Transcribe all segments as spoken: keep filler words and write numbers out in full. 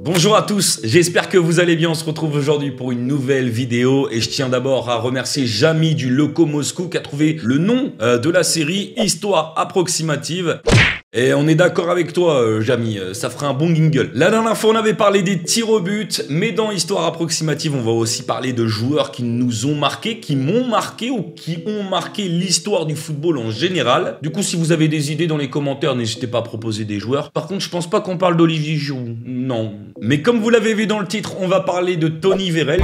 Bonjour à tous, j'espère que vous allez bien. On se retrouve aujourd'hui pour une nouvelle vidéo et je tiens d'abord à remercier Jamy du Loco Moscou qui a trouvé le nom euh, de la série Histoire approximative. Et on est d'accord avec toi, euh, Jamy, euh, ça ferait un bon jingle. La dernière fois, on avait parlé des tirs au but, mais dans Histoire approximative, on va aussi parler de joueurs qui nous ont marqué, qui m'ont marqué ou qui ont marqué l'histoire du football en général. Du coup, si vous avez des idées dans les commentaires, n'hésitez pas à proposer des joueurs. Par contre, je pense pas qu'on parle d'Olivier Giroud, non. Mais comme vous l'avez vu dans le titre, on va parler de Tony Vérel.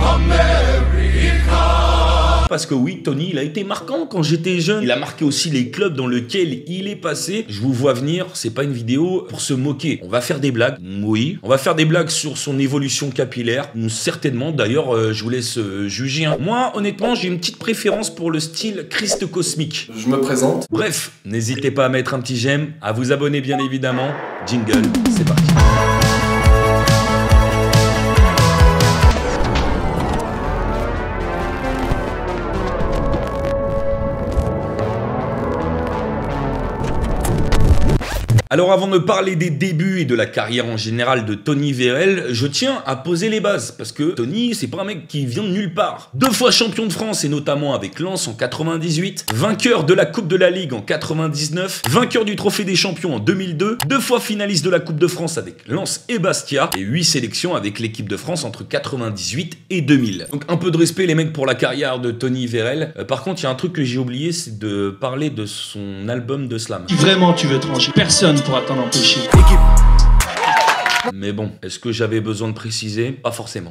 Parce que oui, Tony, il a été marquant quand j'étais jeune. Il a marqué aussi les clubs dans lesquels il est passé. Je vous vois venir, c'est pas une vidéo pour se moquer. On va faire des blagues, oui. On va faire des blagues sur son évolution capillaire, certainement. D'ailleurs, euh, je vous laisse euh, juger. Hein. Moi, honnêtement, j'ai une petite préférence pour le style Christ cosmique. Je me présente. Bref, n'hésitez pas à mettre un petit j'aime, à vous abonner bien évidemment. Jingle, c'est parti. Alors avant de parler des débuts et de la carrière en général de Tony Vérel, je tiens à poser les bases, parce que Tony, c'est pas un mec qui vient de nulle part. Deux fois champion de France, et notamment avec Lens en quatre-vingt-dix-huit, vainqueur de la Coupe de la Ligue en quatre-vingt-dix-neuf, vainqueur du Trophée des Champions en deux mille deux, deux fois finaliste de la Coupe de France avec Lens et Bastia, et huit sélections avec l'équipe de France entre quatre-vingt-dix-huit et deux mille. Donc un peu de respect les mecs pour la carrière de Tony Vérel. Euh, par contre, il y a un truc que j'ai oublié, c'est de parler de son album de slam. Si vraiment tu veux trancher, personne pourra t'en empêcher. Mais bon, est-ce que j'avais besoin de préciser? Pas forcément.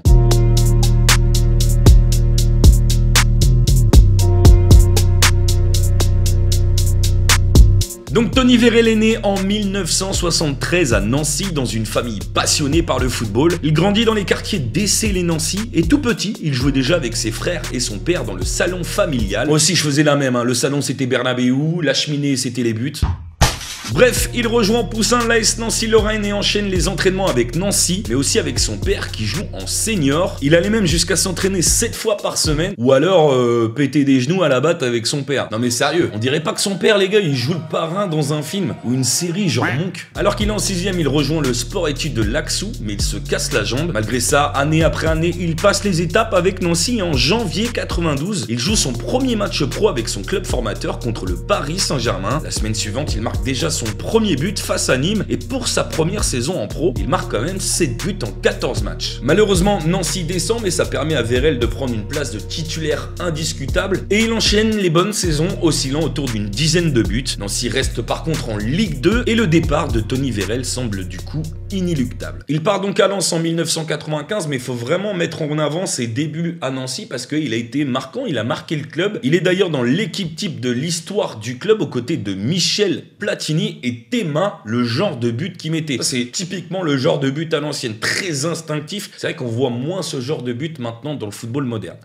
Donc Tony Vérel est né en mille neuf cent soixante-treize à Nancy dans une famille passionnée par le football. Il grandit dans les quartiers d'Essey-les-Nancy et tout petit, il jouait déjà avec ses frères et son père dans le salon familial. Moi aussi je faisais la même, hein. Le salon c'était Bernabéu, la cheminée c'était les buts. Bref, il rejoint Poussin l'A S Nancy-Lorraine et enchaîne les entraînements avec Nancy, mais aussi avec son père qui joue en senior. Il allait même jusqu'à s'entraîner sept fois par semaine, ou alors euh, péter des genoux à la batte avec son père. Non mais sérieux, on dirait pas que son père, les gars, il joue le parrain dans un film ou une série genre Monk. Alors qu'il est en sixième, il rejoint le sport-études de Laxou, mais il se casse la jambe. Malgré ça, année après année, il passe les étapes avec Nancy et en janvier quatre-vingt-douze, il joue son premier match pro avec son club formateur contre le Paris Saint-Germain. La semaine suivante, il marque déjà son premier but face à Nîmes et pour sa première saison en pro, il marque quand même sept buts en quatorze matchs. Malheureusement, Nancy descend mais ça permet à Vérel de prendre une place de titulaire indiscutable et il enchaîne les bonnes saisons oscillant autour d'une dizaine de buts. Nancy reste par contre en Ligue deux et le départ de Tony Vérel semble du coup inéluctable. Il part donc à Lens en mille neuf cent quatre-vingt-quinze mais il faut vraiment mettre en avant ses débuts à Nancy parce qu'il a été marquant, il a marqué le club. Il est d'ailleurs dans l'équipe type de l'histoire du club aux côtés de Michel Platini et Théma, le genre de but qu'il mettait. C'est typiquement le genre de but à l'ancienne, très instinctif. C'est vrai qu'on voit moins ce genre de but maintenant dans le football moderne.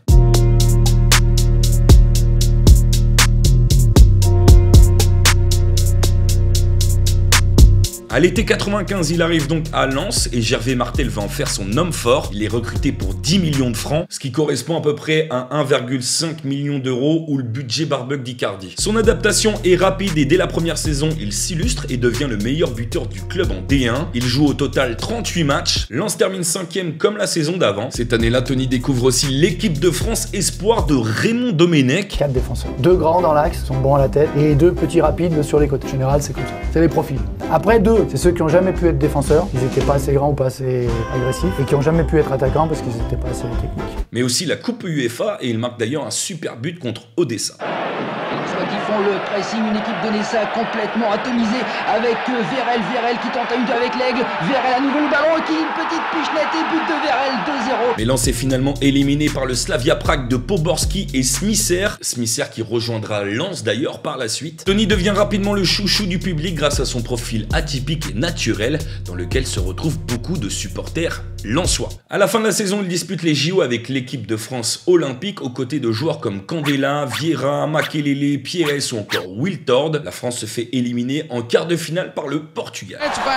À l'été quatre-vingt-quinze, il arrive donc à Lens et Gervais Martel va en faire son homme fort. Il est recruté pour dix millions de francs, ce qui correspond à peu près à un virgule cinq million d'euros ou le budget Barbuck d'Icardi. Son adaptation est rapide et dès la première saison, il s'illustre et devient le meilleur buteur du club en D un. Il joue au total trente-huit matchs. Lens termine cinquième comme la saison d'avant. Cette année-là, Tony découvre aussi l'équipe de France espoir de Raymond Domenech. Quatre défenseurs. Deux grands dans l'axe, sont bons à la tête, et deux petits rapides sur les côtés. En général, c'est comme ça. C'est les profils. Après, deux, c'est ceux qui n'ont jamais pu être défenseurs, ils n'étaient pas assez grands ou pas assez agressifs, et qui n'ont jamais pu être attaquants parce qu'ils n'étaient pas assez techniques. Mais aussi la Coupe UEFA, et il marque d'ailleurs un super but contre Odessa. Qui font le pressing, une équipe de Nessa complètement atomisée avec Vérel, Vérel qui tente à une avec l'aigle, Vérel à nouveau le ballon qui une petite pichenette et but de Vérel deux zéro. Mais Lens est finalement éliminé par le Slavia Prague de Poborski et Smisser, Smisser qui rejoindra Lens d'ailleurs par la suite. Tony devient rapidement le chouchou du public grâce à son profil atypique et naturel dans lequel se retrouvent beaucoup de supporters lensois. À la fin de la saison, il dispute les J O avec l'équipe de France olympique aux côtés de joueurs comme Candela, Vieira, Makelele, Pierre ou encore Wiltord. La France se fait éliminer en quart de finale par le Portugal.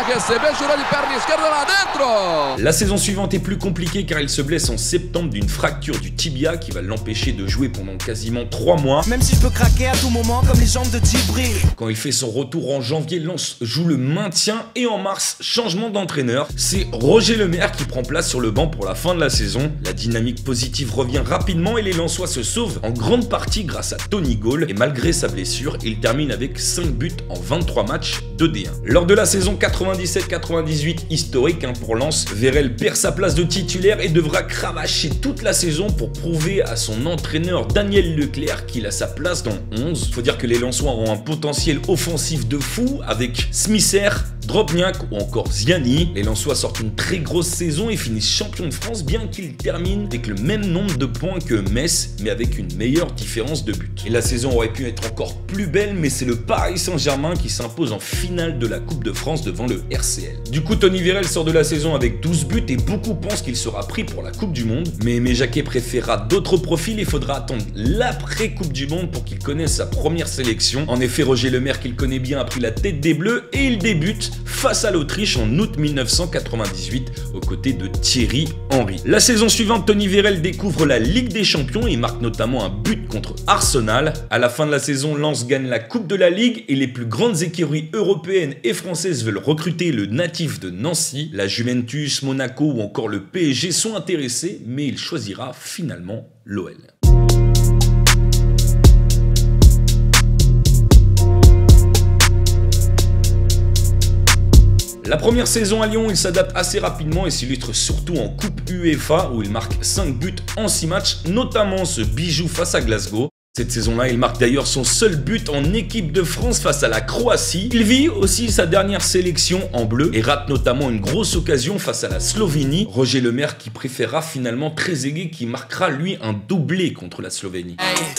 La saison suivante est plus compliquée car il se blesse en septembre d'une fracture du tibia qui va l'empêcher de jouer pendant quasiment trois mois. Même si je peux craquer à tout moment comme les jambes de Djibril. Quand il fait son retour en janvier, Lens joue le maintien et en mars, changement d'entraîneur. C'est Roger Lemaire qui prend place sur le banc pour la fin de la saison. La dynamique positive revient rapidement et les Lensois se sauvent en grande partie grâce à Tony Gall. Et malgré sa blessure, il termine avec cinq buts en vingt-trois matchs de D un. Lors de la saison quatre-vingt-dix-sept quatre-vingt-dix-huit, historique hein, pour Lens, Vérel perd sa place de titulaire et devra cravacher toute la saison pour prouver à son entraîneur Daniel Leclerc qu'il a sa place dans onze. Faut dire que les Lensois ont un potentiel offensif de fou avec Smisser, Drobniak ou encore Ziani. Les Lensois sortent une très grosse saison et finissent champion de France, bien qu'ils terminent avec le même nombre de points que Metz, mais avec une meilleure différence de but. Et la saison aurait pu être encore plus belle, mais c'est le Paris Saint-Germain qui s'impose en finale de la Coupe de France devant le R C L. Du coup, Tony Vérel sort de la saison avec douze buts et beaucoup pensent qu'il sera pris pour la Coupe du Monde. Mais Aimé Jacquet préférera d'autres profils et faudra attendre l'après-Coupe du Monde pour qu'il connaisse sa première sélection. En effet, Roger Lemaire, qu'il connaît bien, a pris la tête des Bleus et il débute face à l'Autriche en août mille neuf cent quatre-vingt-dix-huit aux côtés de Thierry Henry. La saison suivante, Tony Vérel découvre la Ligue des Champions et marque notamment un but contre Arsenal. À la fin de la saison, Lens gagne la Coupe de la Ligue et les plus grandes écuries européennes et françaises veulent recruter le natif de Nancy. La Juventus, Monaco ou encore le P S G sont intéressés, mais il choisira finalement l'O L. La première saison à Lyon, il s'adapte assez rapidement et s'illustre surtout en Coupe UEFA où il marque cinq buts en six matchs, notamment ce bijou face à Glasgow. Cette saison-là, il marque d'ailleurs son seul but en équipe de France face à la Croatie. Il vit aussi sa dernière sélection en bleu et rate notamment une grosse occasion face à la Slovénie. Roger Lemaire qui préférera finalement Trezeguet qui marquera lui un doublé contre la Slovénie.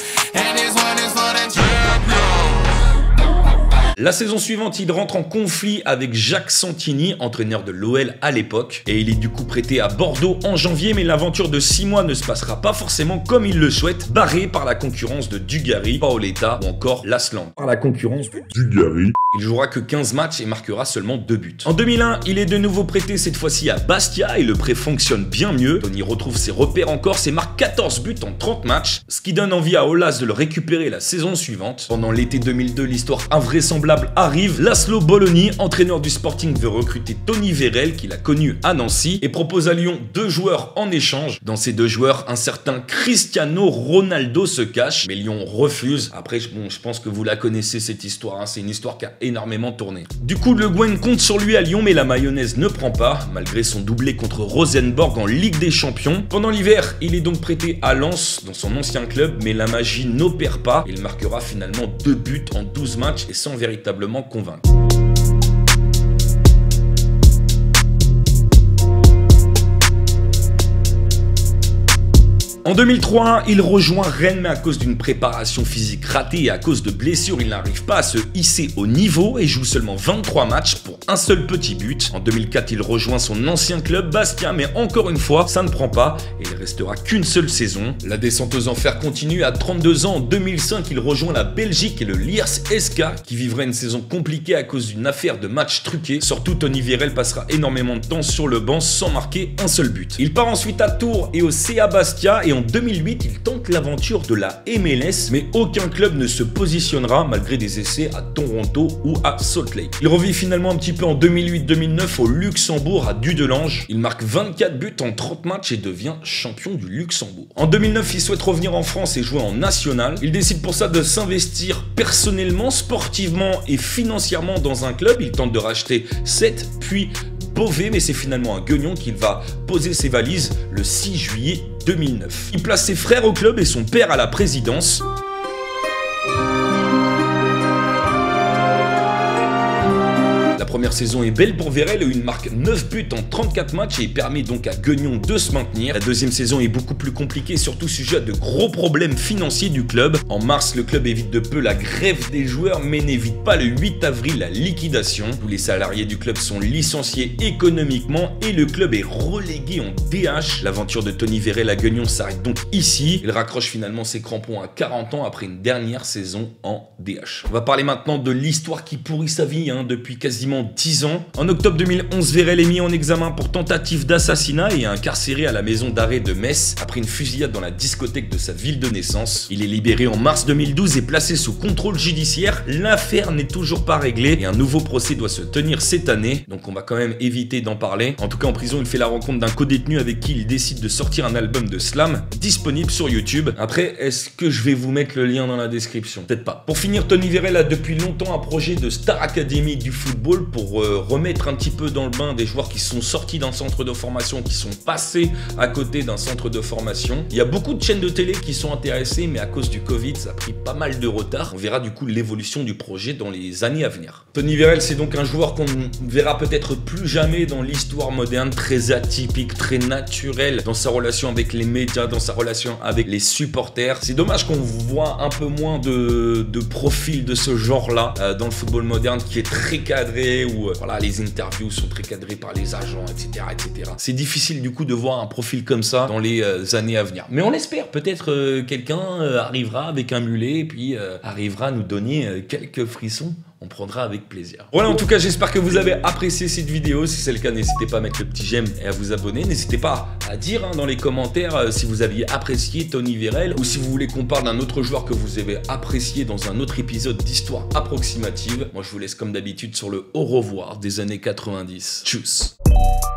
La saison suivante, il rentre en conflit avec Jacques Santini, entraîneur de l'O L à l'époque, et il est du coup prêté à Bordeaux en janvier, mais l'aventure de six mois ne se passera pas forcément comme il le souhaite, barré par la concurrence de Dugarry, Paoletta ou encore Lasland. Par la concurrence de Dugarry, il jouera que quinze matchs et marquera seulement deux buts. En deux mille un, il est de nouveau prêté cette fois-ci à Bastia et le prêt fonctionne bien mieux. Tony retrouve ses repères en Corse et marque quatorze buts en trente matchs, ce qui donne envie à Aulas de le récupérer la saison suivante. Pendant l'été deux mille deux, l'histoire invraisemblable arrive. Laszlo Bologna, entraîneur du Sporting, veut recruter Tony Vérel, qu'il a connu à Nancy, et propose à Lyon deux joueurs en échange. Dans ces deux joueurs, un certain Cristiano Ronaldo se cache, mais Lyon refuse. Après, bon, je pense que vous la connaissez cette histoire, hein. C'est une histoire qui a énormément tourné. Du coup, Le Guen compte sur lui à Lyon, mais la mayonnaise ne prend pas, malgré son doublé contre Rosenborg en Ligue des Champions. Pendant l'hiver, il est donc prêté à Lens, dans son ancien club, mais la magie n'opère pas. Il marquera finalement deux buts en douze matchs et sans véritablement convaincre. En deux mille trois, il rejoint Rennes, mais à cause d'une préparation physique ratée et à cause de blessures, il n'arrive pas à se hisser au niveau et joue seulement vingt-trois matchs pour un seul petit but. En deux mille quatre, il rejoint son ancien club Bastia, mais encore une fois, ça ne prend pas et il restera qu'une seule saison. La descente aux enfers continue. À trente-deux ans, en deux mille cinq, il rejoint la Belgique et le Liers S K, qui vivra une saison compliquée à cause d'une affaire de matchs truqués. Surtout, Tony Vérel passera énormément de temps sur le banc sans marquer un seul but. Il part ensuite à Tours et au C A Bastia et en deux mille huit, il tente l'aventure de la M L S, mais aucun club ne se positionnera malgré des essais à Toronto ou à Salt Lake. Il revit finalement un petit peu en deux mille huit deux mille neuf au Luxembourg à Dudelange. Il marque vingt-quatre buts en trente matchs et devient champion du Luxembourg. En deux mille neuf, il souhaite revenir en France et jouer en national. Il décide pour ça de s'investir personnellement, sportivement et financièrement dans un club. Il tente de racheter sept, puis Beauvais, mais c'est finalement à Guignon qu'il va poser ses valises le six juillet deux mille neuf. Il place ses frères au club et son père à la présidence. La première saison est belle pour Vérel où il marque neuf buts en trente-quatre matchs et il permet donc à Guignon de se maintenir. La deuxième saison est beaucoup plus compliquée, surtout sujet à de gros problèmes financiers du club. En mars, le club évite de peu la grève des joueurs mais n'évite pas le huit avril la liquidation. Tous les salariés du club sont licenciés économiquement et le club est relégué en D H. L'aventure de Tony Vérel à Guignon s'arrête donc ici. Il raccroche finalement ses crampons à quarante ans après une dernière saison en D H. On va parler maintenant de l'histoire qui pourrit sa vie hein, depuis quasiment dix ans. En octobre deux mille onze, Vérel est mis en examen pour tentative d'assassinat et incarcéré à la maison d'arrêt de Metz après une fusillade dans la discothèque de sa ville de naissance. Il est libéré en mars deux mille douze et placé sous contrôle judiciaire. L'affaire n'est toujours pas réglée et un nouveau procès doit se tenir cette année, donc on va quand même éviter d'en parler. En tout cas, en prison, il fait la rencontre d'un codétenu avec qui il décide de sortir un album de slam disponible sur YouTube. Après, est-ce que je vais vous mettre le lien dans la description? Peut-être pas. Pour finir, Tony Vérel a depuis longtemps un projet de Star Academy du football pour euh, remettre un petit peu dans le bain des joueurs qui sont sortis d'un centre de formation, qui sont passés à côté d'un centre de formation. Il y a beaucoup de chaînes de télé qui sont intéressées, mais à cause du Covid, ça a pris pas mal de retard. On verra du coup l'évolution du projet dans les années à venir. Tony Vérel, c'est donc un joueur qu'on ne verra peut-être plus jamais dans l'histoire moderne, très atypique, très naturel dans sa relation avec les médias, dans sa relation avec les supporters. C'est dommage qu'on voit un peu moins de, de profils de ce genre-là euh, dans le football moderne qui est très cadré, où euh, voilà, les interviews sont très cadrées par les agents, et cetera et cetera. C'est difficile du coup de voir un profil comme ça dans les euh, années à venir. Mais on l'espère, peut-être euh, quelqu'un euh, arrivera avec un mulet et puis euh, arrivera à nous donner euh, quelques frissons. On prendra avec plaisir. Voilà, en tout cas, j'espère que vous avez apprécié cette vidéo. Si c'est le cas, n'hésitez pas à mettre le petit j'aime et à vous abonner. N'hésitez pas à dire hein, dans les commentaires euh, si vous aviez apprécié Tony Vérel ou si vous voulez qu'on parle d'un autre joueur que vous avez apprécié dans un autre épisode d'Histoire approximative. Moi, je vous laisse comme d'habitude sur le au revoir des années quatre-vingt-dix. Tchuss.